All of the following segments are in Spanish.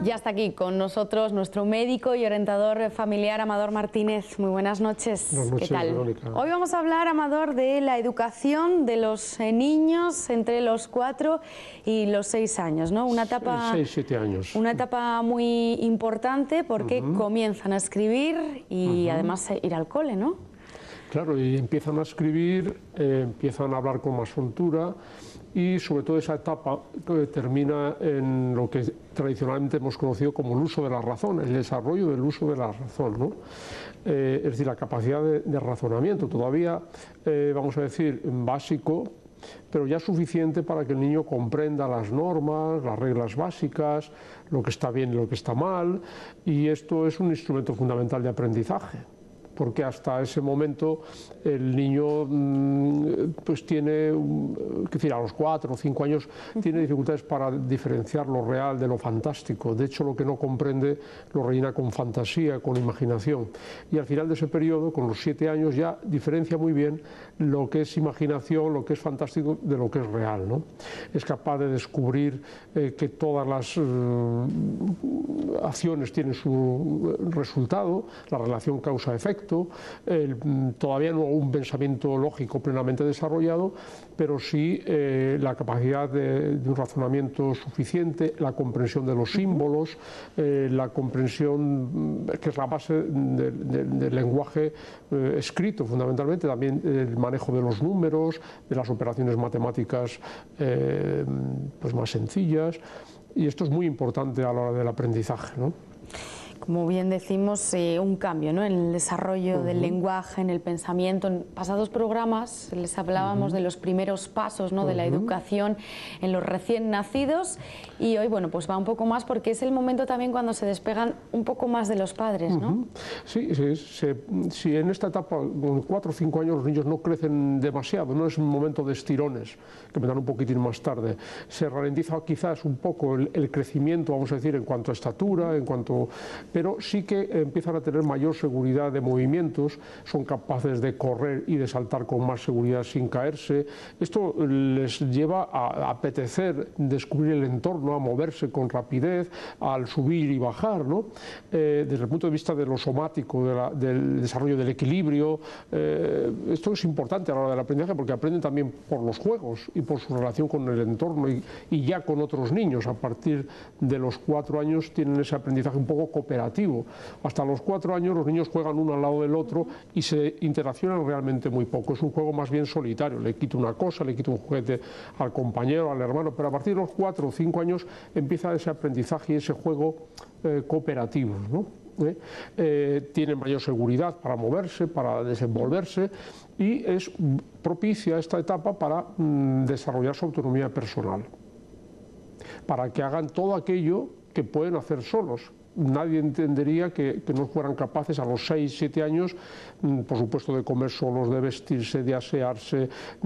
Ya está aquí con nosotros nuestro médico y orientador familiar, Amador Martínez. Muy buenas noches. Buenas noches, ¿Qué tal? Verónica. Hoy vamos a hablar, Amador, de la educación de los niños entre los 4 y los 6 años, ¿no? Una etapa, 6-7 años. Una etapa muy importante porque comienzan a escribir y además ir al cole, ¿no? Claro, y empiezan a escribir, empiezan a hablar con más soltura y sobre todo esa etapa que termina en lo que tradicionalmente hemos conocido como el uso de la razón, el desarrollo del uso de la razón, ¿no? Es decir, la capacidad de razonamiento, todavía, vamos a decir, básico, pero ya suficiente para que el niño comprenda las normas, las reglas básicas, lo que está bien y lo que está mal, y esto es un instrumento fundamental de aprendizaje, porque hasta ese momento el niño pues tiene, es decir, a los 4 o 5 años tiene dificultades para diferenciar lo real de lo fantástico. De hecho, lo que no comprende lo rellena con fantasía, con imaginación. Y al final de ese periodo, con los 7 años, ya diferencia muy bien lo que es imaginación, lo que es fantástico, de lo que es real, ¿no? Es capaz de descubrir que todas las acciones tienen su resultado, la relación causa-efecto. Todavía no un pensamiento lógico plenamente desarrollado, pero sí la capacidad de un razonamiento suficiente, la comprensión de los símbolos, la comprensión que es la base del lenguaje escrito fundamentalmente, también el manejo de los números, de las operaciones matemáticas pues más sencillas, y esto es muy importante a la hora del aprendizaje, ¿no? Como bien decimos, un cambio, ¿no?, en el desarrollo del lenguaje, en el pensamiento. En pasados programas les hablábamos de los primeros pasos, ¿no?, de la educación en los recién nacidos, y hoy, bueno, pues va un poco más porque es el momento también cuando se despegan un poco más de los padres, ¿no? Sí, si en esta etapa, con 4 o 5 años, los niños no crecen demasiado, no es un momento de estirones, que me dan un poquitín más tarde. Se ralentiza quizás un poco el crecimiento, vamos a decir, en cuanto a estatura, en cuanto... pero sí que empiezan a tener mayor seguridad de movimientos, son capaces de correr y de saltar con más seguridad sin caerse. Esto les lleva a apetecer descubrir el entorno, a moverse con rapidez, al subir y bajar, ¿no? Desde el punto de vista de lo somático, del desarrollo del equilibrio, esto es importante a la hora del aprendizaje porque aprenden también por los juegos y por su relación con el entorno y ya con otros niños. A partir de los 4 años tienen ese aprendizaje un poco cooperativo. Hasta los 4 años los niños juegan uno al lado del otro y se interaccionan realmente muy poco. Es un juego más bien solitario. Le quito una cosa, le quito un juguete al compañero, al hermano, pero a partir de los 4 o 5 años empieza ese aprendizaje y ese juego cooperativo, ¿no? Tienen mayor seguridad para moverse, para desenvolverse, y es propicia esta etapa para desarrollar su autonomía personal, para que hagan todo aquello que pueden hacer solos. Nadie entendería que no fueran capaces a los 6-7 años, por supuesto, de comer solos, de vestirse, de asearse,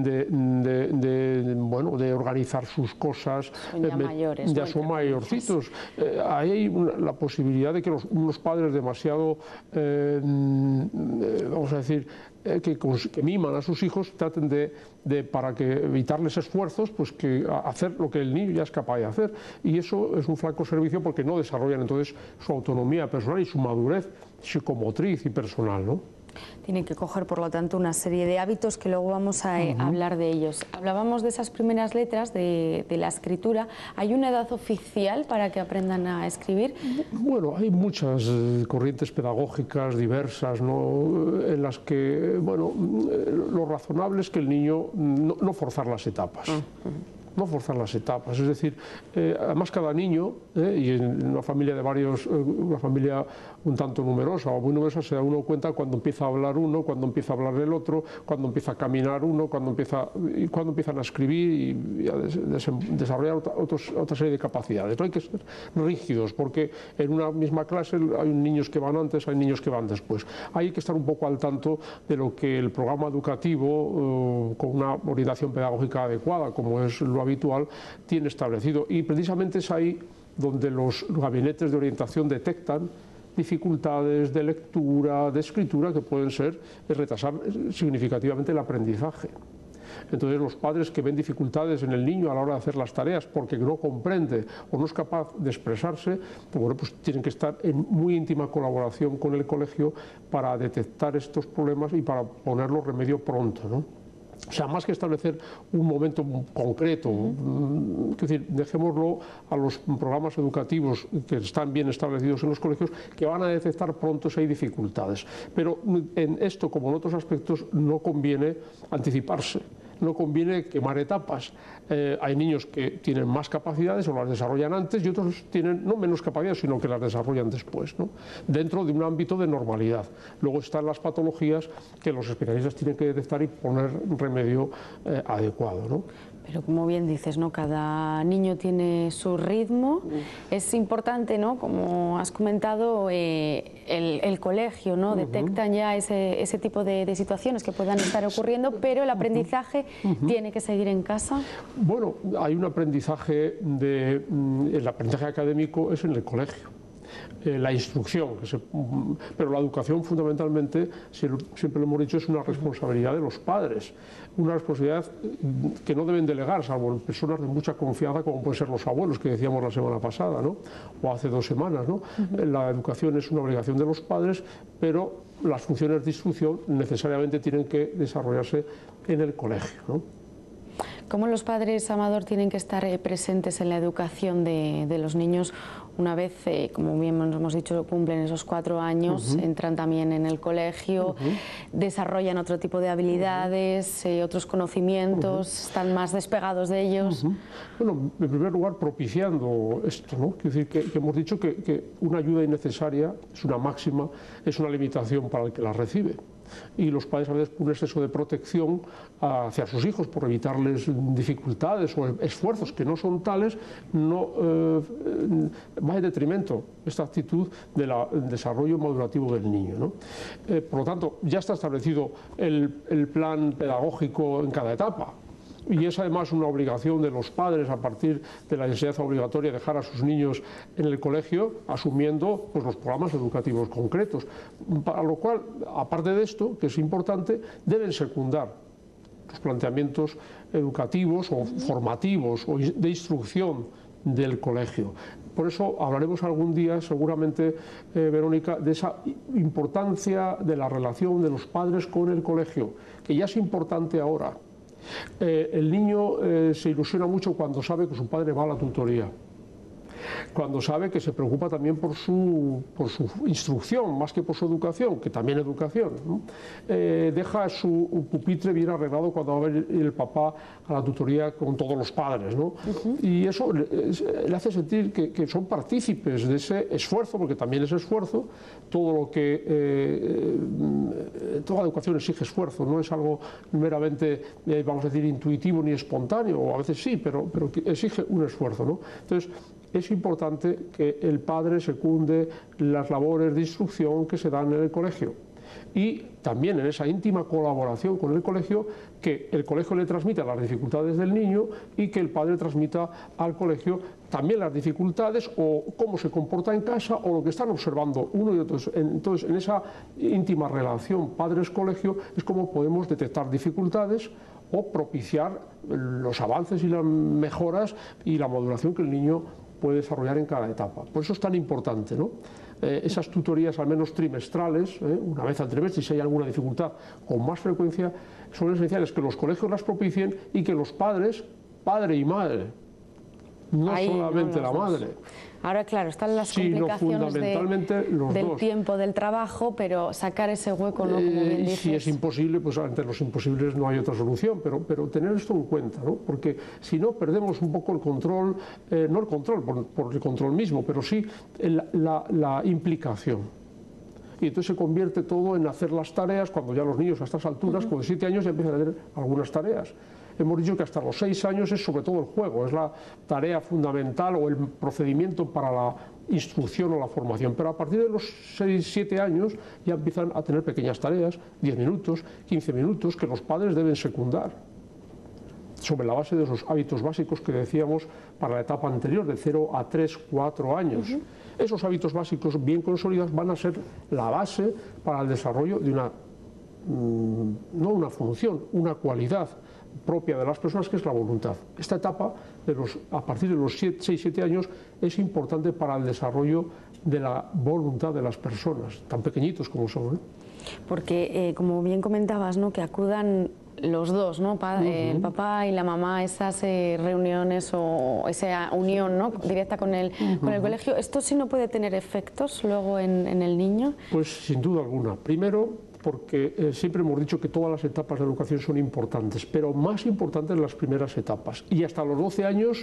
bueno, de organizar sus cosas. Son ya mayores, ya son mayorcitos. Ahí hay la posibilidad de que unos padres demasiado, vamos a decir, que miman a sus hijos, traten para que evitarles esfuerzos, pues que hacer lo que el niño ya es capaz de hacer, y eso es un flaco servicio porque no desarrollan entonces su autonomía personal y su madurez psicomotriz y personal, ¿no? Tienen que coger, por lo tanto, una serie de hábitos que luego vamos a hablar de ellos. Hablábamos de esas primeras letras de la escritura. ¿Hay una edad oficial para que aprendan a escribir? Bueno, hay muchas corrientes pedagógicas diversas, ¿no?, en las que, bueno, lo razonable es que el niño no forzar las etapas. No forzar las etapas, es decir, además cada niño, y en una familia de varios, una familia un tanto numerosa o muy numerosa, se da uno cuenta cuando empieza a hablar uno, cuando empieza a hablar el otro, cuando empieza a caminar uno, cuando empiezan a escribir y a desarrollar otra serie de capacidades. No hay que ser rígidos porque en una misma clase hay niños que van antes, hay niños que van después. Hay que estar un poco al tanto de lo que el programa educativo, con una orientación pedagógica adecuada, como es lo habitual, tiene establecido, y precisamente es ahí donde los gabinetes de orientación detectan dificultades de lectura, de escritura, que pueden ser retrasar significativamente el aprendizaje. Entonces los padres que ven dificultades en el niño a la hora de hacer las tareas porque no comprende o no es capaz de expresarse, pues, bueno, pues tienen que estar en muy íntima colaboración con el colegio para detectar estos problemas y para ponerlos remedio pronto, ¿no? O sea, más que establecer un momento concreto, es decir, dejémoslo a los programas educativos que están bien establecidos en los colegios, que van a detectar pronto si hay dificultades. Pero en esto, como en otros aspectos, no conviene anticiparse. No conviene quemar etapas. Hay niños que tienen más capacidades o las desarrollan antes y otros tienen no menos capacidades, sino que las desarrollan después, ¿no? Dentro de un ámbito de normalidad. Luego están las patologías que los especialistas tienen que detectar y poner remedio adecuado, ¿no? Pero como bien dices, ¿no? Cada niño tiene su ritmo. Es importante, ¿no? Como has comentado, el colegio, ¿no? Detectan ya ese tipo de situaciones que puedan estar ocurriendo, pero el aprendizaje tiene que seguir en casa. Bueno, hay un aprendizaje, el aprendizaje académico es en el colegio. La instrucción, pero la educación fundamentalmente, siempre lo hemos dicho, es una responsabilidad de los padres, una responsabilidad que no deben delegar, salvo en personas de mucha confianza como pueden ser los abuelos, que decíamos la semana pasada, ¿no? O hace 2 semanas, ¿no? La educación es una obligación de los padres, pero las funciones de instrucción necesariamente tienen que desarrollarse en el colegio, ¿no? ¿Cómo los padres, Amador, tienen que estar presentes en la educación de los niños una vez, como bien nos hemos dicho, cumplen esos 4 años, entran también en el colegio, desarrollan otro tipo de habilidades, otros conocimientos, están más despegados de ellos? Bueno, en primer lugar, propiciando esto, ¿no? Quiero decir que hemos dicho que una ayuda innecesaria es una máxima, es una limitación para el que la recibe. Y los padres a veces por un exceso de protección hacia sus hijos, por evitarles dificultades o esfuerzos que no son tales, va en detrimento esta actitud del desarrollo madurativo del niño, ¿no? Por lo tanto, ya está establecido el plan pedagógico en cada etapa. Y es además una obligación de los padres a partir de la enseñanza obligatoria dejar a sus niños en el colegio asumiendo pues, los programas educativos concretos. Para lo cual, aparte de esto, que es importante, deben secundar los planteamientos educativos o formativos o de instrucción del colegio. Por eso hablaremos algún día, seguramente, Verónica, de esa importancia de la relación de los padres con el colegio, que ya es importante ahora. El niño se ilusiona mucho cuando sabe que su padre va a la tutoría, cuando sabe que se preocupa también por su instrucción, más que por su educación, que también educación, ¿no? Deja su pupitre bien arreglado cuando va a ver el papá a la tutoría con todos los padres, ¿no? Y eso le hace sentir que son partícipes de ese esfuerzo, porque también es esfuerzo, todo lo que toda educación exige esfuerzo, no es algo meramente, vamos a decir, intuitivo ni espontáneo, o a veces sí, pero exige un esfuerzo, ¿no? Entonces, es importante que el padre secunde las labores de instrucción que se dan en el colegio y también en esa íntima colaboración con el colegio, que el colegio le transmita las dificultades del niño y que el padre transmita al colegio también las dificultades o cómo se comporta en casa o lo que están observando uno y otro. Entonces, en esa íntima relación padres-colegio es como podemos detectar dificultades o propiciar los avances y las mejoras y la maduración que el niño puede desarrollar en cada etapa. Por eso es tan importante, ¿no? Esas tutorías al menos trimestrales, una vez al trimestre, y si hay alguna dificultad con más frecuencia, son esenciales que los colegios las propicien y que los padres, padre y madre, no ahí, solamente la madre. Ahora, claro, están las complicaciones del tiempo, del trabajo, pero sacar ese hueco, ¿no? Como bien dices. Si es imposible, pues ante los imposibles no hay otra solución, pero tener esto en cuenta, ¿no? Porque si no, perdemos un poco el control, no el control por el control mismo, pero sí la implicación. Y entonces se convierte todo en hacer las tareas, cuando ya los niños a estas alturas, con 7 años, ya empiezan a hacer algunas tareas. Hemos dicho que hasta los 6 años es sobre todo el juego, es la tarea fundamental o el procedimiento para la instrucción o la formación, pero a partir de los 6-7 años ya empiezan a tener pequeñas tareas, 10 minutos, 15 minutos, que los padres deben secundar, sobre la base de esos hábitos básicos que decíamos para la etapa anterior, de 0 a 3, 4 años. Esos hábitos básicos bien consolidados van a ser la base para el desarrollo de una, no una función, una cualidad propia de las personas, que es la voluntad. Esta etapa, a partir de los 6-7 años, es importante para el desarrollo de la voluntad de las personas, tan pequeñitos como son, ¿eh? Porque, como bien comentabas, ¿no?, que acudan los dos, ¿no?, el papá y la mamá, a esas reuniones o esa unión, ¿no?, directa con el colegio. ¿Esto sí no puede tener efectos luego en el niño? Pues sin duda alguna. Primero, porque siempre hemos dicho que todas las etapas de educación son importantes, pero más importantes las primeras etapas. Y hasta los 12 años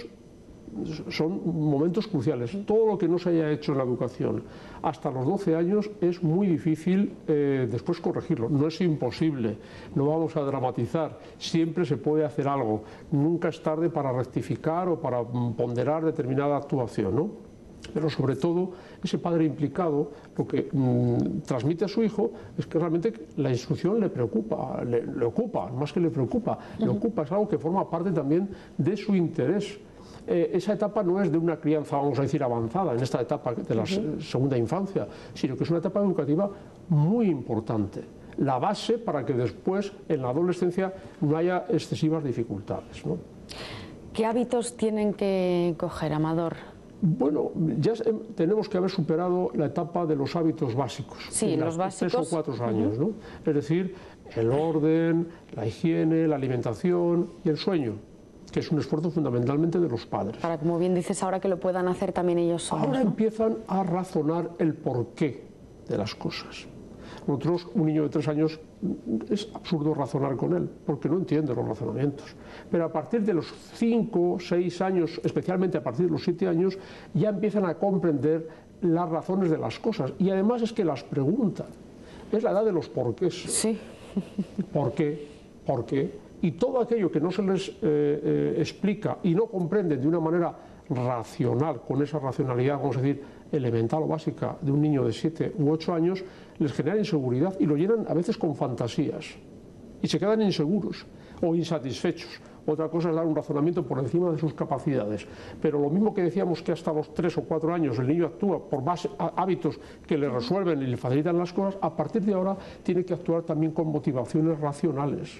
son momentos cruciales. Todo lo que no se haya hecho en la educación hasta los 12 años es muy difícil después corregirlo. No es imposible, no vamos a dramatizar, siempre se puede hacer algo. Nunca es tarde para rectificar o para ponderar determinada actuación, ¿no? Pero sobre todo ese padre implicado lo que transmite a su hijo es que realmente la instrucción le preocupa, le ocupa, más que le preocupa, le ocupa, es algo que forma parte también de su interés. Esa etapa no es de una crianza, vamos a decir, avanzada, en esta etapa de la segunda infancia, sino que es una etapa educativa muy importante. La base para que después, en la adolescencia, no haya excesivas dificultades, ¿no? ¿Qué hábitos tienen que coger, Amador? Bueno, ya tenemos que haber superado la etapa de los hábitos básicos. Sí, los básicos. 3 o 4 años, ¿no? Es decir, el orden, la higiene, la alimentación y el sueño, que es un esfuerzo fundamentalmente de los padres. Para, como bien dices, ahora que lo puedan hacer también ellos solos, ahora ¿no? empiezan a razonar el porqué de las cosas. Nosotros, un niño de 3 años, es absurdo razonar con él, porque no entiende los razonamientos. Pero a partir de los 5, 6 años, especialmente a partir de los 7 años, ya empiezan a comprender las razones de las cosas. Y además es que las preguntan. Es la edad de los porqués. Sí. ¿Por qué? ¿Por qué? Y todo aquello que no se les explica y no comprenden de una manera racional, con esa racionalidad, vamos a decir, elemental o básica de un niño de 7 u 8 años, les genera inseguridad y lo llenan a veces con fantasías y se quedan inseguros o insatisfechos. Otra cosa es dar un razonamiento por encima de sus capacidades, pero lo mismo que decíamos que hasta los 3 o 4 años el niño actúa por hábitos que le resuelven y le facilitan las cosas, a partir de ahora tiene que actuar también con motivaciones racionales.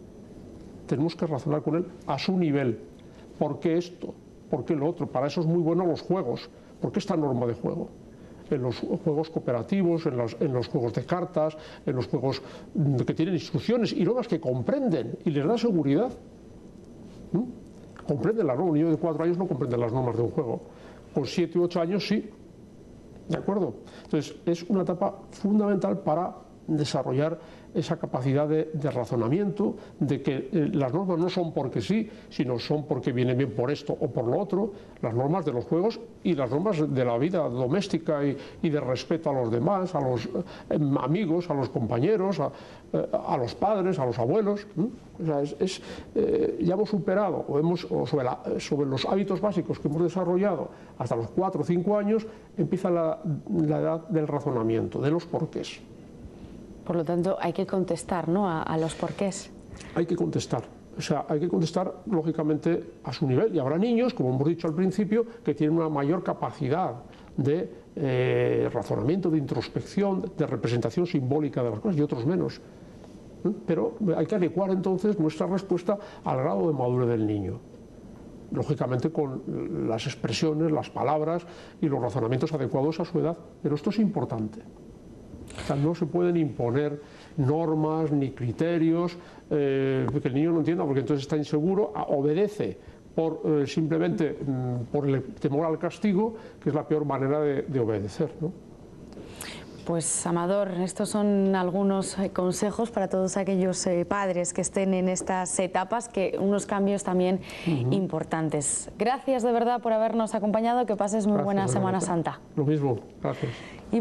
Tenemos que razonar con él a su nivel. ¿Por qué esto? ¿Por qué lo otro? Para eso es muy bueno los juegos. ¿Por qué esta norma de juego? En los juegos cooperativos, en los juegos de cartas, en los juegos que tienen instrucciones y normas que comprenden y les da seguridad. Comprenden las normas. Un niño de 4 años no comprende las normas de un juego. Con 7 u 8 años sí. ¿De acuerdo? Entonces es una etapa fundamental para desarrollar esa capacidad de razonamiento, de que las normas no son porque sí, sino son porque vienen bien por esto o por lo otro, las normas de los juegos y las normas de la vida doméstica y de respeto a los demás, a los amigos, a los compañeros, a los padres, a los abuelos. O sea, ya hemos superado sobre los hábitos básicos que hemos desarrollado hasta los 4 o 5 años, empieza la edad del razonamiento, de los porqués. Por lo tanto, hay que contestar, ¿no?, a los porqués. Hay que contestar. O sea, hay que contestar, lógicamente, a su nivel. Y habrá niños, como hemos dicho al principio, que tienen una mayor capacidad de razonamiento, de introspección, de representación simbólica de las cosas, y otros menos. Pero hay que adecuar entonces nuestra respuesta al grado de madurez del niño. Lógicamente con las expresiones, las palabras y los razonamientos adecuados a su edad. Pero esto es importante. O sea, no se pueden imponer normas ni criterios que el niño no entienda, porque entonces está inseguro, obedece simplemente por el temor al castigo, que es la peor manera de obedecer, ¿no? Pues, Amador, estos son algunos consejos para todos aquellos padres que estén en estas etapas, que unos cambios también importantes. Gracias de verdad por habernos acompañado, que pases muy buena Semana Santa. Lo mismo, gracias.